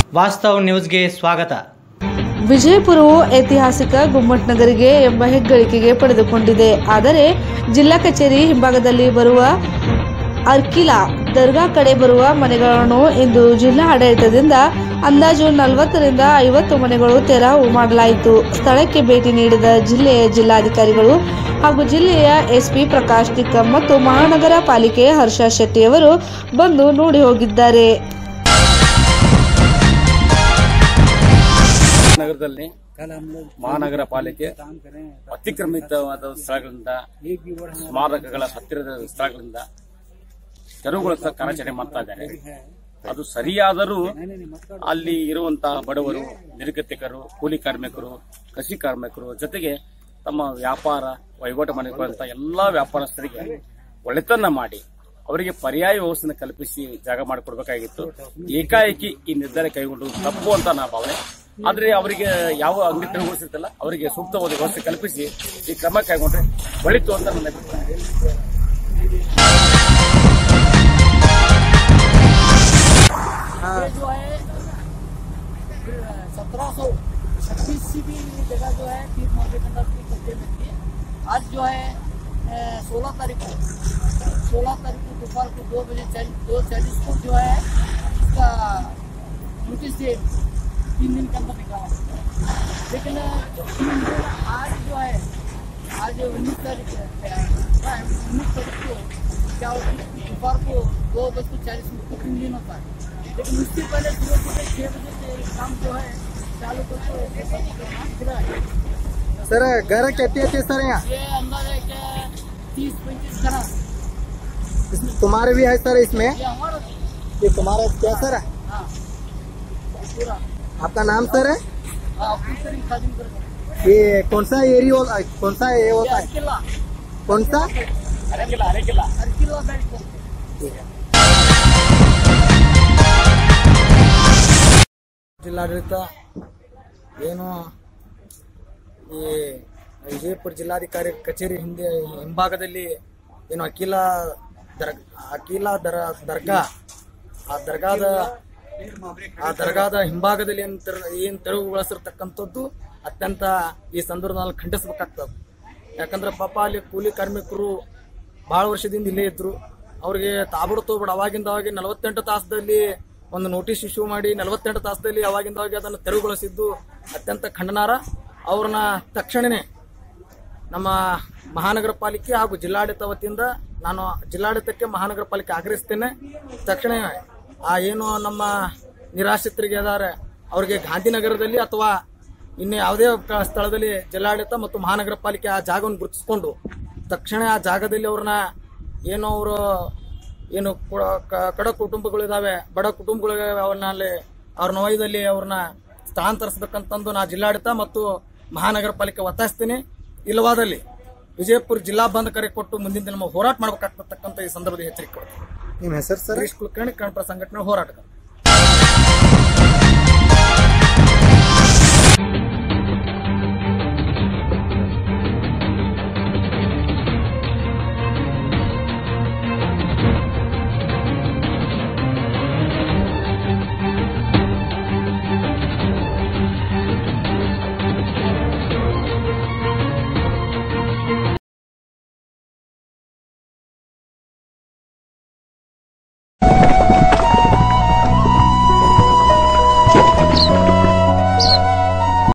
ವಾಸ್ತವ್ ನ್ಯೂಸ್ಗೆ ಸ್ವಾಗತ. ವಿಜಯಪುರವು ಐತಿಹಾಸಿಕ ಗುಮ್ಮಟ್ನಗರಿಗೆ ಎಂಬ ಹೆಗ್ಗಳಿಕೆಗೆ ಪಡೆದುಕೊಂಡಿದೆ. ಆದರೆ ಜಿಲ್ಲಾ ಕಚೇರಿ ಹಿಂಭಾಗದಲ್ಲಿ ಬರುವ ಅರ್ಕಿಲಾ ದರ್ಗಾ ಕಡೆ ಬರುವ ಮನೆಗಳನ್ನು ಇಂದು ಜಿಲ್ಲಾ ಆಡಳಿತದಿಂದ ಅಂದಾಜು 40 ರಿಂದ 50 ಮನೆಗಳು ತೆರವು ಮಾಡಲಾಯಿತು. ಸ್ಥಳಕ್ಕೆ ಭೇಟಿ ನೀಡಿದ ಜಿಲ್ಲೆಯ ಜಿಲ್ಲಾಧಿಕಾರಿಗಳು ಹಾಗೂ ಜಿಲ್ಲೆಯ ಎಸ್ಪಿ ಪ್ರಕಾಶ್ ಟಿಕ್ಕಂ ಮತ್ತು ಮಹಾನಗರ ಪಾಲಿಕೆ ಹರ್ಷ ಶೆಟ್ಟಿಯವರು ಬಂದು ನೋಡಿ ಹೋಗಿದ್ದಾರೆ. ನಗರದಲ್ಲಿ ಮಹಾನಗರ ಪಾಲಿಕೆ ಅತಿಕ್ರಮಿತವಾದ ಸ್ಥಳಗಳಿಂದ, ಸ್ಮಾರಕಗಳ ಹತ್ತಿರದ ಸ್ಥಳಗಳಿಂದ ತೆರವುಗೊಳಿಸ ಕಾರ್ಯಾಚರಣೆ ಮಾಡ್ತಾ ಇದ್ದಾರೆ. ಅದು ಸರಿಯಾದರೂ ಅಲ್ಲಿ ಇರುವಂತಹ ಬಡವರು, ನಿರ್ಗತಿಕರು, ಕೂಲಿ ಕಾರ್ಮಿಕರು, ಕೃಷಿ ಕಾರ್ಮಿಕರು ಜೊತೆಗೆ ತಮ್ಮ ವ್ಯಾಪಾರ ವಹಿವಾಟು ಮಾಡಿಕೊಳ್ಳುವಂತಹ ಎಲ್ಲಾ ವ್ಯಾಪಾರಸ್ಥರಿಗೆ ಒಳ್ಳೆತನ ಮಾಡಿ ಅವರಿಗೆ ಪರ್ಯಾಯ ವ್ಯವಸ್ಥೆ ಕಲ್ಪಿಸಿ ಜಾಗ ಮಾಡಿಕೊಡ್ಬೇಕಾಗಿತ್ತು. ಏಕಾಏಕಿ ಈ ನಿರ್ಧಾರ ಕೈಗೊಂಡು ತಪ್ಪು ಅಂತ ನಾ ಭಾವನೆ. ಆದ್ರೆ ಅವರಿಗೆ ಯಾವ ಅಂಗಡಿ ತೆರವುಗೊಳಿಸಿರ್ತಲ್ಲ ಅವರಿಗೆ ಸೂಕ್ತವಾದ ವ್ಯವಸ್ಥೆ ಕಲ್ಪಿಸಿ ಈ ಕ್ರಮ ಕೈಗೊಂಡ್ರೆ ಒಳಿತು ಅಂತ ನನ್ನ ಅಭಿಪ್ರಾಯ. जो है 1736 की भी जगह जो है तीर मार्केट अंदर की कब्जे में थी. आज जो है 16 तारीख को दोपहर को 2:40 को जो है इसका नोटिस दे 3 दिन के अंदर निकाला. लेकिन आज जो है आज 19 तारीख को क्या दोपहर को 2:40 को 3 दिन होता है. लेकिन उससे पहले सुबह 6 बजे से काम जो है चालू करके खुला है. सर घर कितने थे सर यहाँ? ये अंदर है क्या 30-35 घर. तुम्हारे भी है सर इसमें? ये हमारा, ये तुम्हारा क्या सर है? हाँ पूरा. आपका नाम सर है? खादिम कर ये कौन सा एरिया कौन सा ये होता है? किला कौन सा? अरे किला बेल्ट. ಜಿಲ್ಲಾಡಳಿತ ಏನು ಈ ವಿಜಯಪುರ ಜಿಲ್ಲಾಧಿಕಾರಿ ಕಚೇರಿ ಹಿಂಭಾಗದಲ್ಲಿ ಏನು ಅಕೀಲಾ ದರ್ಗಾ ಆ ದರ್ಗಾದ ಹಿಂಭಾಗದಲ್ಲಿ ಏನು ತೆರವುಗೊಳಿಸಿರ್ತಕ್ಕಂಥದ್ದು ಅತ್ಯಂತ ಈ ಸಂದರ್ಭದಲ್ಲಿ ಖಂಡಿಸಬೇಕಾಗ್ತದೆ. ಯಾಕಂದ್ರೆ ಪಾಪ ಅಲ್ಲಿ ಕೂಲಿ ಕಾರ್ಮಿಕರು ಬಹಳ ವರ್ಷದಿಂದ ಇಲ್ಲೇ ಇದ್ರು. ಅವ್ರಿಗೆ ತಾಬಡತೋಬಡ ಅವಾಗಿಂದ 48 ತಾಸದಲ್ಲಿ ಒಂದು ನೋಟಿಸ್ ಇಶ್ಯೂ ಮಾಡಿ 48 ತಾಸದಲ್ಲಿ ಅವಾಗಿಂದಾಗಿ ಅದನ್ನು ತೆರವುಗೊಳಿಸಿದ್ದು ಅತ್ಯಂತ ಖಂಡನಾರ್ಹ. ಅವ್ರನ್ನ ತಕ್ಷಣನೇ ನಮ್ಮ ಮಹಾನಗರ ಪಾಲಿಕೆ ಹಾಗೂ ಜಿಲ್ಲಾಡಳಿತ ವತಿಯಿಂದ ನಾನು ಜಿಲ್ಲಾಡಳಿತಕ್ಕೆ ಮಹಾನಗರ ಪಾಲಿಕೆ ಆಗ್ರಹಿಸ್ತೇನೆ. ತಕ್ಷಣ ಏನು ನಮ್ಮ ನಿರಾಶ್ರಿತರಿಗೆ ಇದ್ದಾರೆ ಅವರಿಗೆ ಗಾಂಧಿನಗರದಲ್ಲಿ ಅಥವಾ ಇನ್ನು ಯಾವುದೇ ಸ್ಥಳದಲ್ಲಿ ಜಿಲ್ಲಾಡಳಿತ ಮತ್ತು ಮಹಾನಗರ ಪಾಲಿಕೆ ಆ ಜಾಗವನ್ನು ಗುರುತಿಸಿಕೊಂಡು ತಕ್ಷಣ ಆ ಜಾಗದಲ್ಲಿ ಅವ್ರನ್ನ ಏನು ಅವರು ಏನು ಕಡ ಕುಟುಂಬಗಳಿದಾವೆ, ಬಡ ಕುಟುಂಬಗಳಿದಾವೆ, ಅವ್ರ ನೋಯದಲ್ಲಿ ಅವ್ರನ್ನ ಸ್ಥಳಾಂತರಿಸಬೇಕಂತಂದು ನಾ ಜಿಲ್ಲಾಡಳಿತ ಮತ್ತು ಮಹಾನಗರ ಪಾಲಿಕೆ ಒತ್ತಾಯಿಸ್ತೀನಿ. ಇಲ್ಲವಾದಲ್ಲಿ ವಿಜಯಪುರ ಜಿಲ್ಲಾ ಬಂದ್ ಕರೆ ಕೊಟ್ಟು ಮುಂದಿನ ದಿನ ಹೋರಾಟ ಮಾಡಬೇಕಾಗ್ತಕ್ಕಂಥ ಈ ಸಂದರ್ಭದಲ್ಲಿ ಎಚ್ಚರಿಕೆ ಕೊಡ್ತೀನಿ. ನಿಮ್ಮ ಹೆಸರು ಸರ್? ಕುಲಕರ್ಣಿ ಕನ್ನಡ ಸಂಘಟನೆ ಹೋರಾಟಗಾರ.